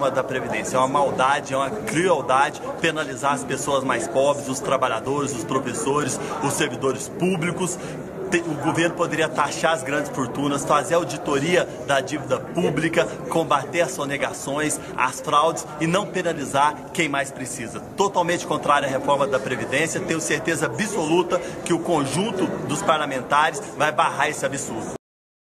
reforma da Previdência. É uma maldade, é uma crueldade penalizar as pessoas mais pobres, os trabalhadores, os professores, os servidores públicos. O governo poderia taxar as grandes fortunas, fazer auditoria da dívida pública, combater as sonegações, as fraudes e não penalizar quem mais precisa. Totalmente contrário à reforma da Previdência, tenho certeza absoluta que o conjunto dos parlamentares vai barrar esse absurdo.